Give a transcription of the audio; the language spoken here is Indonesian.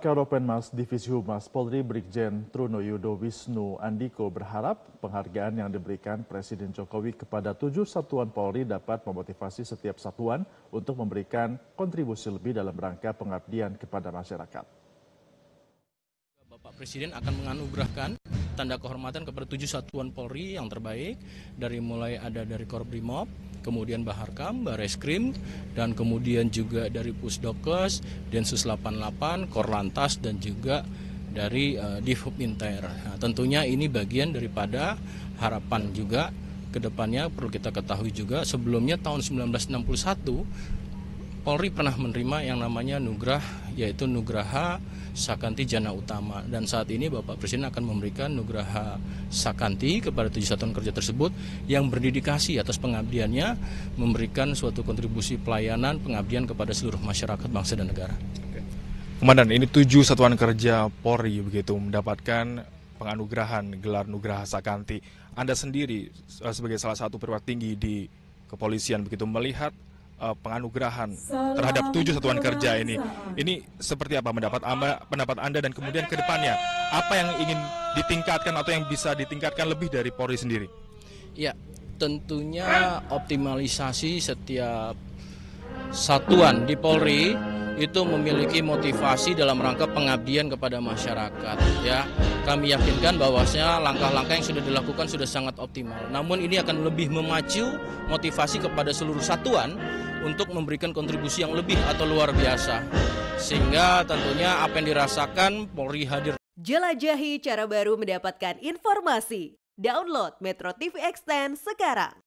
Karopenmas Divisi Humas Polri Brigjen Truno Yudo Wisnu Andiko berharap penghargaan yang diberikan Presiden Jokowi kepada 7 satuan Polri dapat memotivasi setiap satuan untuk memberikan kontribusi lebih dalam rangka pengabdian kepada masyarakat. Bapak Presiden akan menganugerahkan tanda kehormatan kepada 7 satuan Polri yang terbaik, dari Korbrimob, kemudian Baharkam, Bareskrim, dan kemudian juga dari Pusdokes, Densus 88, Korlantas, dan juga dari Divhub Inter. Nah, tentunya ini bagian daripada harapan juga ke depannya. Perlu kita ketahui juga sebelumnya tahun 1961 Polri pernah menerima yang namanya Nugrah, yaitu Nugraha Sakanti Jana Utama, dan saat ini Bapak Presiden akan memberikan Nugraha Sakanti kepada 7 satuan kerja tersebut yang berdedikasi atas pengabdiannya, memberikan suatu kontribusi pelayanan pengabdian kepada seluruh masyarakat bangsa dan negara. Komandan, ini 7 satuan kerja Polri begitu mendapatkan penganugerahan gelar Nugraha Sakanti. Anda sendiri sebagai salah satu perwira tinggi di kepolisian begitu melihat penganugerahan terhadap 7 satuan kerja ini seperti apa pendapat Anda, dan kemudian ke depannya apa yang ingin ditingkatkan atau yang bisa ditingkatkan lebih dari Polri sendiri? Ya, tentunya optimalisasi setiap satuan di Polri itu memiliki motivasi dalam rangka pengabdian kepada masyarakat. Ya, kami yakinkan bahwasanya langkah-langkah yang sudah dilakukan sudah sangat optimal. Namun ini akan lebih memacu motivasi kepada seluruh satuan untuk memberikan kontribusi yang lebih atau luar biasa. Sehingga tentunya apa yang dirasakan Polri hadir. Jelajahi cara baru mendapatkan informasi. Download Metro TV Extend sekarang.